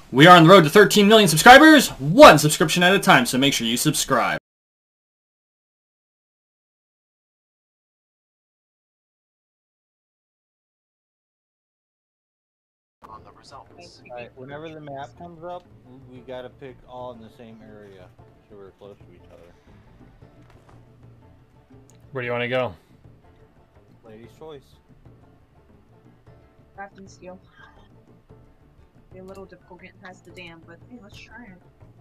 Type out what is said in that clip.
We are on the road to 13 million subscribers, one subscription at a time, so make sure you subscribe. On the results. Alright, whenever the map comes up, we gotta pick all in the same area, so we're close to each other. Where do you want to go? Lady's choice. Crafting steel. Be a little difficult getting past the dam, but hey, let's try it.